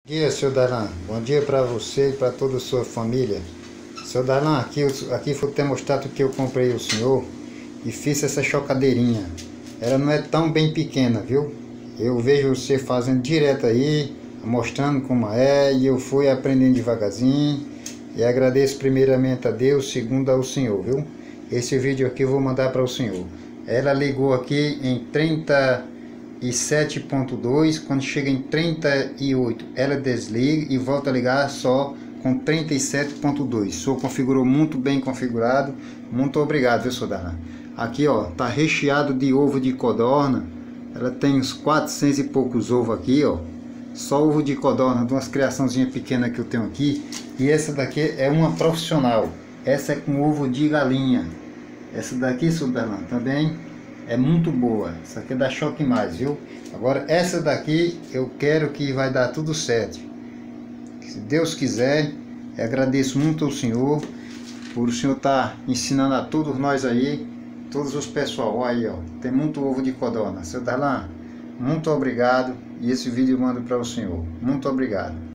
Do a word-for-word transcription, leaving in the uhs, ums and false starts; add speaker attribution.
Speaker 1: Bom dia, senhor Darlan. Bom dia para você e para toda a sua família. Senhor Darlan, aqui, aqui foi o termostato que eu comprei o senhor e fiz essa chocadeirinha. Ela não é tão bem pequena, viu? Eu vejo você fazendo direto aí, mostrando como é, e eu fui aprendendo devagarzinho. E agradeço primeiramente a Deus, segundo ao senhor, viu? Esse vídeo aqui eu vou mandar para o senhor. Ela ligou aqui em trinta e sete ponto dois, quando chega em trinta e oito ela desliga e volta a ligar só com trinta e sete ponto dois. O senhor configurou muito bem configurado, muito obrigado, viu, senhor Darlan? Aqui ó, tá recheado de ovo de codorna, ela tem uns quatrocentos e poucos ovos aqui ó, só ovo de codorna, de umas criaçãozinhas pequenas que eu tenho aqui. E essa daqui é uma profissional, essa é com ovo de galinha. Essa daqui, senhor Darlan, também é muito boa. Essa aqui dá choque mais, viu? Agora essa daqui eu quero que vai dar tudo certo. Se Deus quiser, eu agradeço muito ao senhor por o senhor estar tá ensinando a todos nós aí, todos os pessoal aí, ó. Tem muito ovo de codorna. Seu Darlan, muito obrigado. E esse vídeo eu mando para o senhor. Muito obrigado.